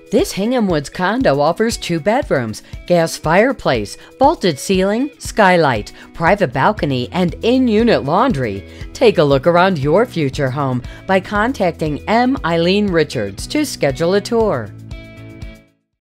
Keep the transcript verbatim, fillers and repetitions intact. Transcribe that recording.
This Hingham Woods condo offers two bedrooms, gas fireplace, vaulted ceiling, skylight, private balcony, and in-unit laundry. Take a look around your future home by contacting M. Eileen Richards to schedule a tour.